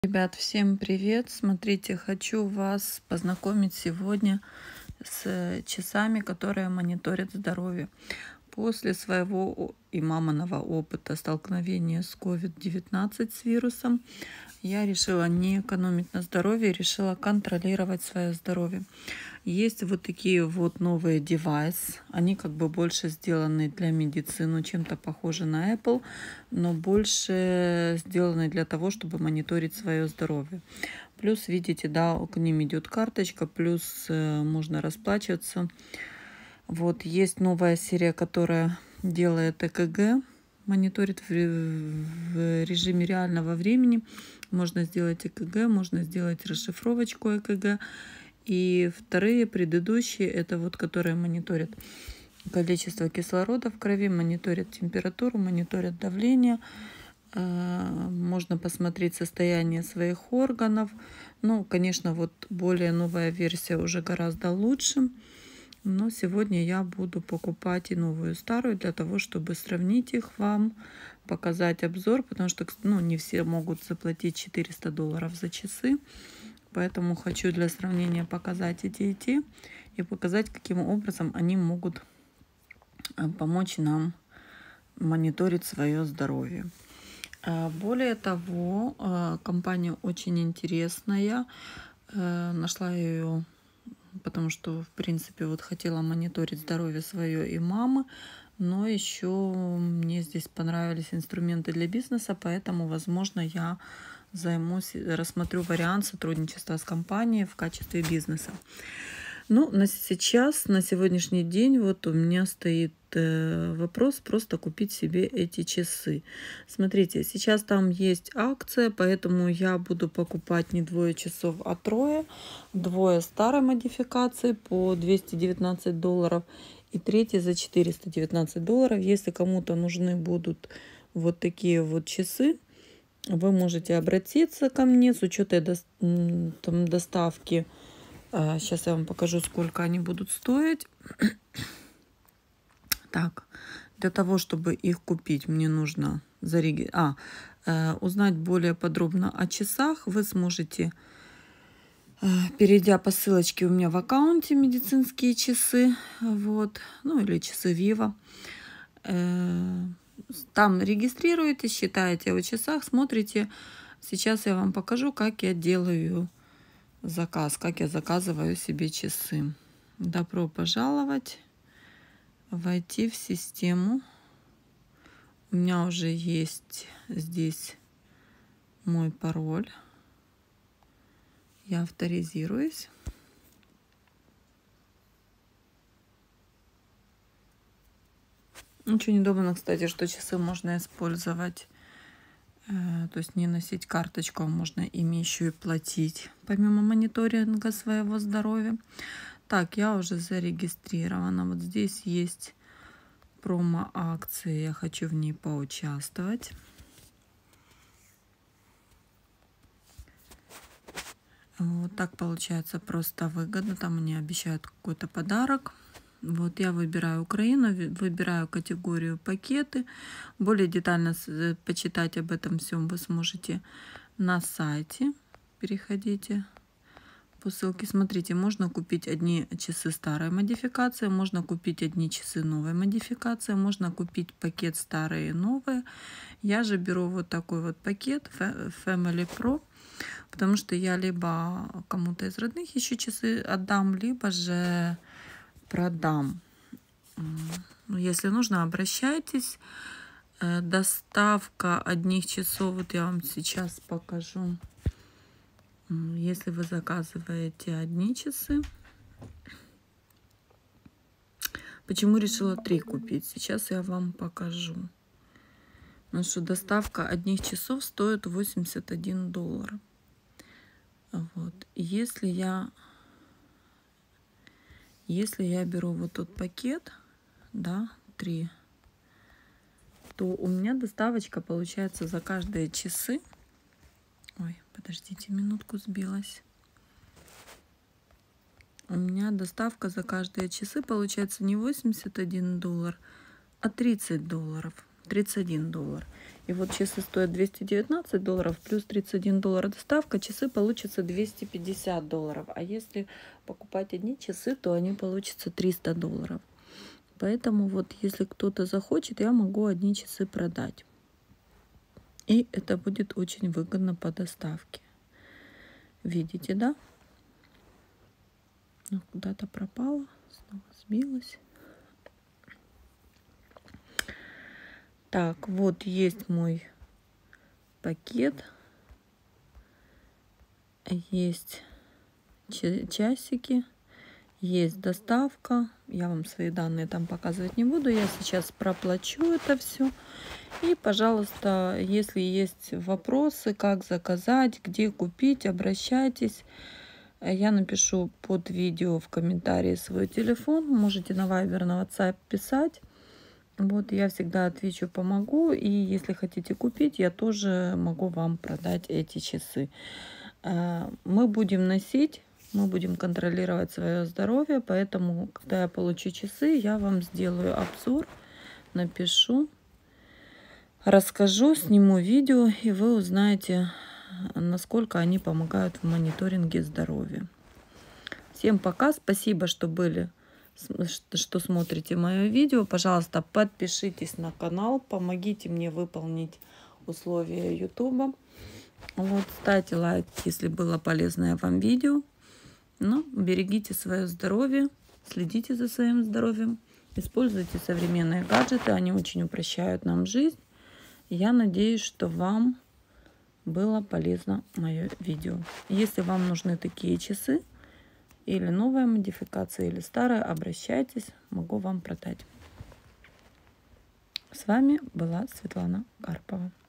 Ребят, всем привет! Смотрите, хочу вас познакомить сегодня с часами, которые мониторят здоровье. После своего и маминого опыта столкновения с COVID-19 с вирусом, я решила не экономить на здоровье, решила контролировать свое здоровье. Есть вот такие вот новые девайсы. Они как бы больше сделаны для медицины, чем-то похожи на Apple, но больше сделаны для того, чтобы мониторить свое здоровье. Плюс, видите, да, к ним идет карточка, плюс можно расплачиваться. Вот есть новая серия, которая делает ЭКГ, мониторит в режиме реального времени. Можно сделать ЭКГ, можно сделать расшифровочку ЭКГ. И вторые, предыдущие, это вот, которые мониторят количество кислорода в крови, мониторят температуру, мониторят давление. Можно посмотреть состояние своих органов. Ну, конечно, вот более новая версия уже гораздо лучше. Но сегодня я буду покупать и новую, и старую, для того, чтобы сравнить их вам, показать обзор, потому что не все могут заплатить $400 за часы. Поэтому хочу для сравнения показать эти и показать, каким образом они могут помочь нам мониторить свое здоровье. Более того, компания очень интересная. Нашла ее, потому что, в принципе, вот хотела мониторить здоровье свое и мамы. Но еще мне здесь понравились инструменты для бизнеса, поэтому, возможно, я рассмотрю вариант сотрудничества с компанией в качестве бизнеса. Ну, на сегодняшний день, вот у меня стоит вопрос просто купить себе эти часы. Смотрите, сейчас там есть акция, поэтому я буду покупать не 2 часов, а 3. 2 старой модификации по $219 и 3 за $419. Если кому-то нужны будут вот такие вот часы, вы можете обратиться ко мне с учетом доставки. Сейчас я вам покажу, сколько они будут стоить. Так, для того, чтобы их купить, мне нужно узнать более подробно о часах. Вы сможете, перейдя по ссылочке у меня в аккаунте медицинские часы, вот, или часы Viva. Там регистрируетесь, считаете о часах, смотрите. Сейчас я вам покажу, как я делаю заказ, как я заказываю себе часы. Добро пожаловать. Войти в систему. У меня уже есть здесь мой пароль. Я авторизируюсь. Очень удобно, кстати, что часы можно использовать, то есть не носить карточку, а можно ими еще и платить, помимо мониторинга своего здоровья. Так, я уже зарегистрирована. Вот здесь есть промо-акции, я хочу в ней поучаствовать. Вот так получается просто выгодно. Там мне обещают какой-то подарок. Вот я выбираю Украину, выбираю категорию пакеты. Более детально почитать об этом всем вы сможете на сайте. Переходите по ссылке. Смотрите, можно купить одни часы старой модификации, можно купить одни часы новой модификации, можно купить пакет старые и новые. Я же беру вот такой вот пакет Family Pro, потому что я либо кому-то из родных еще часы отдам, либо же продам. Если нужно, обращайтесь. Доставка одних часов, вот я вам сейчас покажу. Если вы заказываете одни часы. Почему решила 3 купить? Сейчас я вам покажу. Потому что доставка одних часов стоит $81. Вот. Если я беру вот тот пакет, да, 3, то у меня доставочка получается за каждые часы. Ой, подождите, минутку, сбилась. У меня доставка за каждые часы получается не $81, а $30. 31 доллар. И вот часы стоят 219 долларов, плюс 31 доллар доставка, часы получится 250 долларов. А если покупать одни часы, то они получатся 300 долларов. Поэтому вот если кто-то захочет, я могу одни часы продать. И это будет очень выгодно по доставке. Видите, да? Ну, куда-то пропала, снова сбилась. Так, вот есть мой пакет. Есть часики. Есть доставка. Я вам свои данные там показывать не буду. Я сейчас проплачу это все. И, пожалуйста, если есть вопросы, как заказать, где купить, обращайтесь. Я напишу под видео в комментарии свой телефон. Можете на Viber, на WhatsApp писать. Вот, я всегда отвечу, помогу. И если хотите купить, я тоже могу вам продать эти часы. Мы будем носить, мы будем контролировать свое здоровье. Поэтому, когда я получу часы, я вам сделаю обзор, напишу, расскажу, сниму видео, и вы узнаете, насколько они помогают в мониторинге здоровья. Всем пока, спасибо, что смотрите мое видео. Пожалуйста, подпишитесь на канал, помогите мне выполнить условия YouTube. Вот, ставьте лайк, если было полезное вам видео. Но берегите свое здоровье, следите за своим здоровьем, используйте современные гаджеты, они очень упрощают нам жизнь. Я надеюсь, что вам было полезно мое видео. Если вам нужны такие часы, или новая модификация, или старая, обращайтесь, могу вам продать. С вами была Светлана Карпова.